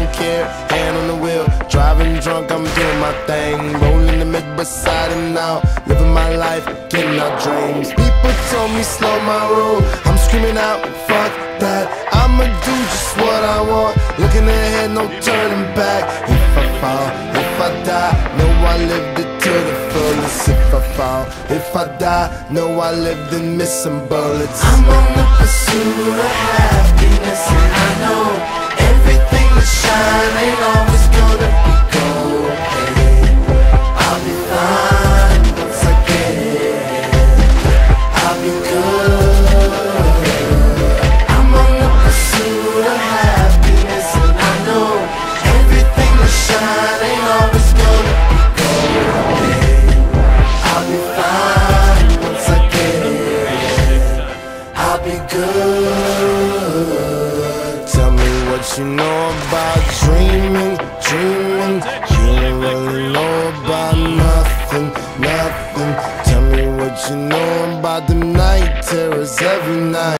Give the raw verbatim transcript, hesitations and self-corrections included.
don't care, hand on the wheel, driving drunk, I'm doing my thing, rolling the mid beside and now, living my life, getting our dreams. People told me slow my roll, I'm screaming out, fuck that, I'ma do just what I want, looking ahead, no turning back. If I fall, if I die, know I lived it to the fullest. If I fall, if I die, know I lived in missing bullets. I'm on the pursuit of happiness, and I know everything that shine ain't always gonna be gold. Hey, I'll be fine once I get it. I'll be good. I'm on the pursuit of happiness, and I know everything that shine ain't always gonna be gold. Hey, I'll be fine once I get it. I'll be good. Tell me what you know about dreaming, dreaming.